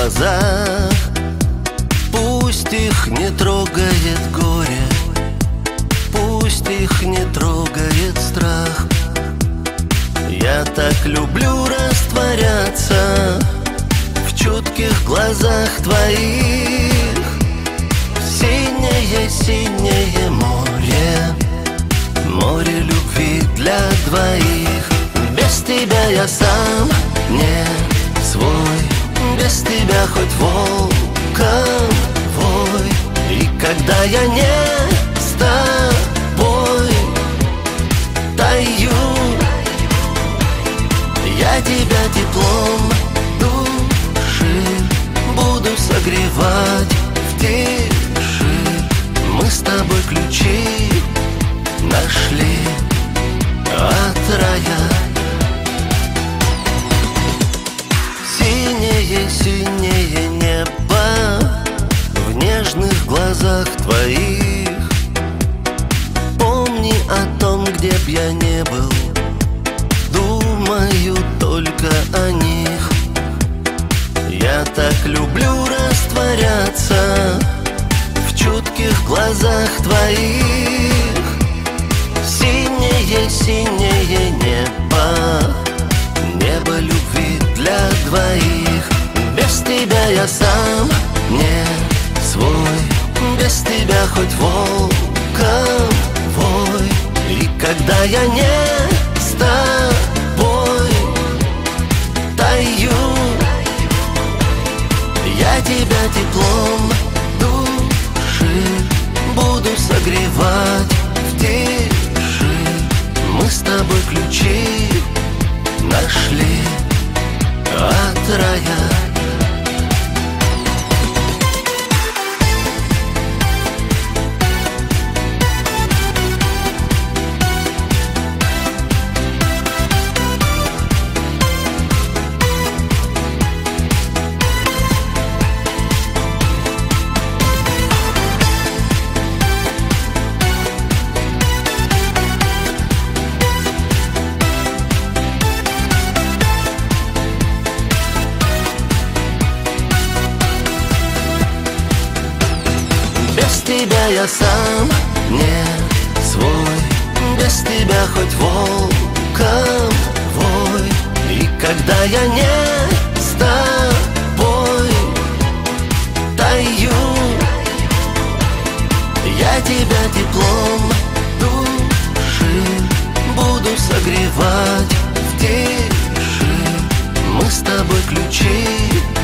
глазах. Пусть их не трогает горе, пусть их не трогает страх. Я так люблю растворяться в чутких глазах твоих. Синее-синее море, море любви для двоих. Без тебя я сам не свой, без тебя хоть волком вой. И когда я не с тобой таю, я тебя теплом души буду согревать в тиши. Мы с тобой ключи нашли от рая. Синее-синее небо в нежных глазах твоих. Помни о том, где б я не был, думаю только о них. Я так люблю растворяться в чутких глазах твоих. Синее-синее небо, небо любви для двоих. Без тебя я сам не свой, без тебя хоть волком вой. И когда я не с тобой таю, я тебя теплом души буду согревать в тиши. Мы с тобой ключи нашли от рая. Без тебя я сам не свой, без тебя хоть волком вой. И когда я не с тобой таю, я тебя теплом души буду согревать в тиши. Мы с тобой ключи